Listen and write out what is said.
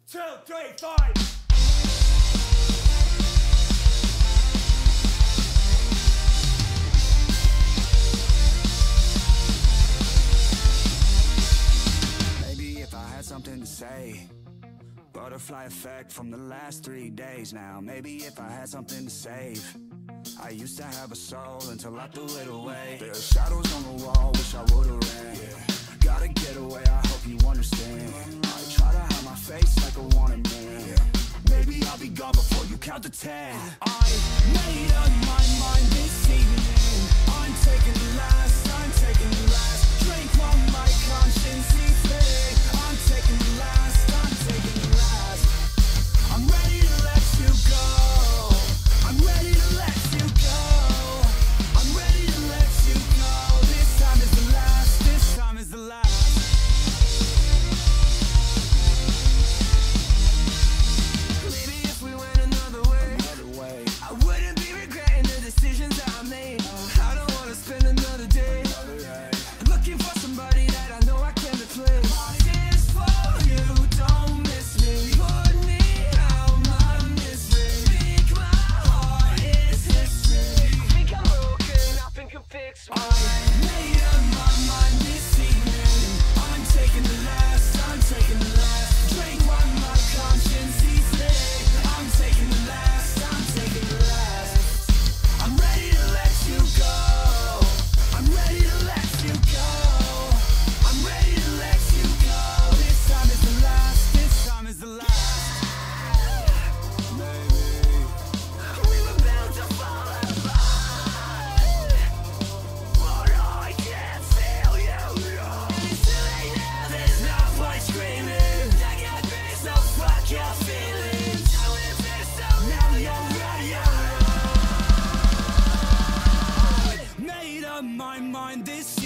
2, 3, 4. Something to say. Butterfly effect from the last 3 days now. Maybe if I had something to save. I used to have a soul until I threw it away. There are shadows on the wall, wish I would've ran. Gotta get away, I hope you understand. I try to hide my face like a wanted man. Maybe I'll be gone before you count to 10. I made up my mind this evening. I'm taking the last, I'm taking the last drink while my conscience is free. I'm taking the last, I'm taking the last. I'm ready to let you go. I'm ready to let you go. I'm ready to let you go. This time is the last, this time is the last. Maybe if we went another way, I wouldn't be regretting the decisions that I made. I don't wanna spend another day looking for somebody that I know I can replace. This for you, don't miss me. Put me out my misery. Think my heart is history. I think I'm broken, nothing can fix me. I made up my mind this evening. I'm taking the last, I'm taking the last drink while my conscience is lit. I'm taking the last, I'm taking the last. I'm ready to let you go. I'm ready to let you go. I'm ready to let you go. This time is the last, this time is the last. Maybe we were bound to fall apart, but I can't feel you. And it's too late now, there's no point screaming. I got this, so fuck your feelings. Now it's this, so now you're ready. Made up my mind this